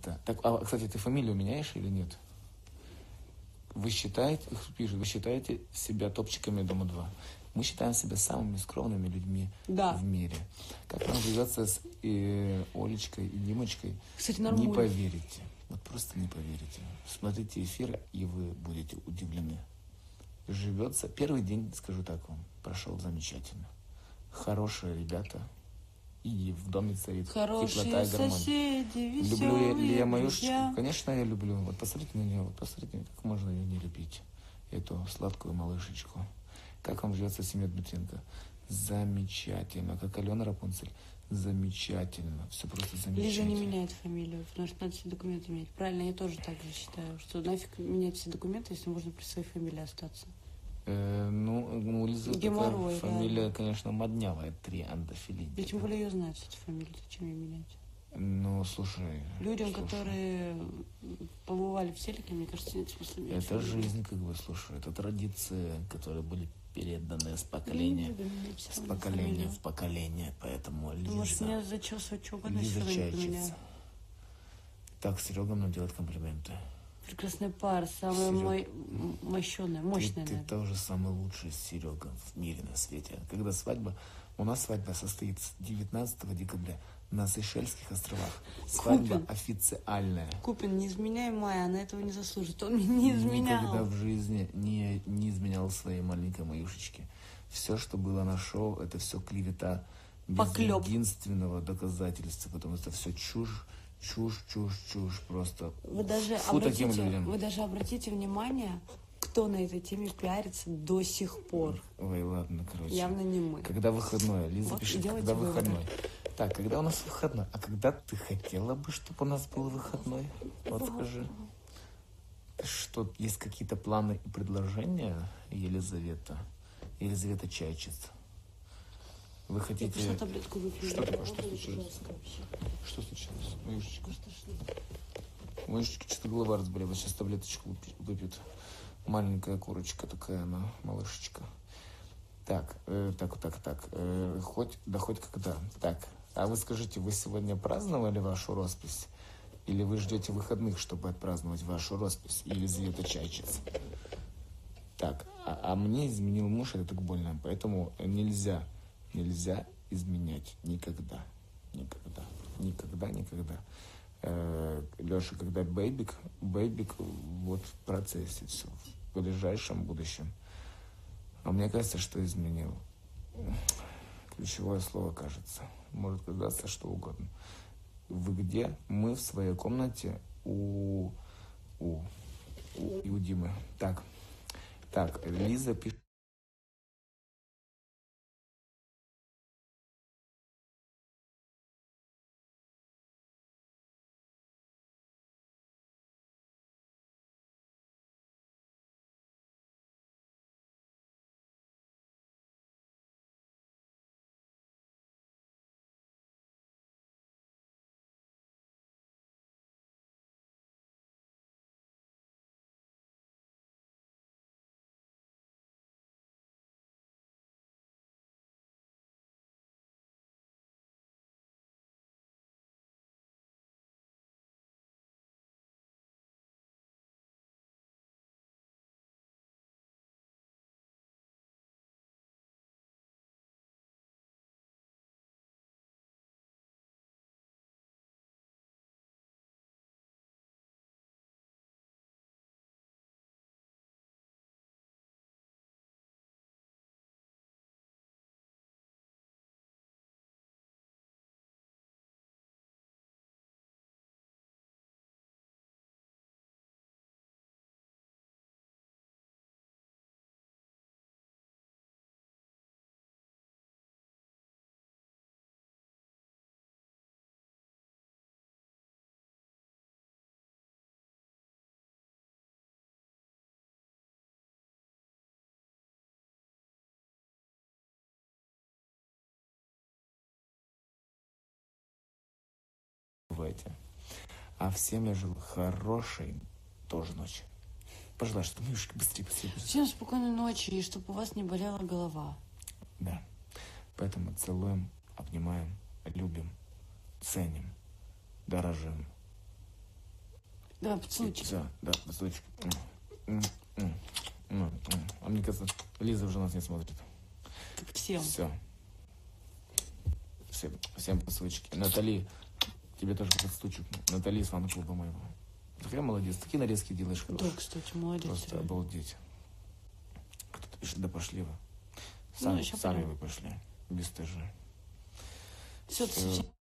это... Так, кстати, ты фамилию меняешь или нет? Вы считаете, пишет, вы считаете себя топчиками Дома 2. Мы считаем себя самыми скромными людьми в мире. Как нам живется с Олечкой и Димочкой, кстати, не поверите. Вот просто не поверите. Смотрите эфир, и вы будете удивлены. Живется. Первый день, скажу так вам, прошел замечательно. Хорошие ребята. И в доме царит теплота и гармония. Соседи, Люблю ли я Маюшечку? Конечно, я люблю. Вот посмотрите на нее, вот посмотрите, как можно ее не любить. Эту сладкую малышечку. Как вам живется семья Дмитренко? Замечательно. Как Алена Рапунцель? Замечательно. Все просто замечательно. Лиза не меняет фамилию, потому что надо все документы менять. Правильно, я тоже так же считаю, что нафиг менять все документы, если можно при своей фамилии остаться. У Лизы Геморрой, фамилия, конечно, моднявая, Триандафилини. Я тем более ее знаю, кстати, фамилию, зачем ее менять? Ну, слушай. Людям, которые побывали в телеке, мне кажется, нет смысла менять. Это жизнь, как бы, слушай, это традиции, которые были переданы с поколения в поколение, поэтому Лиза... Ты можешь меня зачесывать, что угодно, Лиза Чайчица. Так, Серега нам делает комплименты. Прекрасная пара, самая мощная. Ты тоже самый лучший Серега в мире, на свете. Когда свадьба? У нас свадьба состоится 19 декабря на Сейшельских островах. Свадьба официальная. Купин, не изменяй Майя, она этого не заслужит. Он мне не изменял. Никогда в жизни не изменял своей маленькой Маюшечке. Все, что было на шоу, это все клевета. Без единственного доказательства, потому что все чушь просто. Вы даже обратите внимание, кто на этой теме пиарится до сих пор. Ой, ладно, короче. Явно не мы. Когда выходной? Лиза пишет, когда выходной. Так, когда у нас выходной? А когда ты хотела бы, чтобы у нас был выходной? Вот скажи. Что, есть какие-то планы и предложения, Елизавета? Елизавета Чайчица. Вы хотите... Я таблетку выпью. Что такое? Что случилось? Что случилось? Маюшечка. Маюшечка что-то голова разболелась. Сейчас таблеточку выпьет. Маленькая курочка такая она, малышечка. Так. Хоть когда. Так, а вы скажите, вы сегодня праздновали вашу роспись? Или вы ждете выходных, чтобы отпраздновать вашу роспись? Елизавета Чайчица. Так, а мне изменил муж, это так больно. Поэтому нельзя изменять никогда. Леша, когда бэйбик вот в процессе все, в ближайшем будущем. А мне кажется, что изменил. Ключевое слово, кажется. Может казаться что угодно. Вы где? Мы в своей комнате у Димы. Так, Лиза пишет. А всем я желаю хорошей тоже ночи. Пожелаю, что Мишка быстрее. Всем спокойной ночи, и чтобы у вас не болела голова. Да. Поэтому целуем, обнимаем, любим, ценим, дорожим. Давай, поцелуйчик. Все, да, поцелуйчик. А мне кажется, Лиза уже нас не смотрит. Как всем. Все. Всем поцелуйчики. Натали, тебе тоже поцелуйчик. Натали из фан-клуба моего. Такая молодец, такие нарезки делаешь Да, хорошие. кстати, молодец. Просто реально. обалдеть. Кто-то пишет, да пошли вы. Ну, Сами, еще сами прям. вы пошли. Бесстыжие. Все, Всё.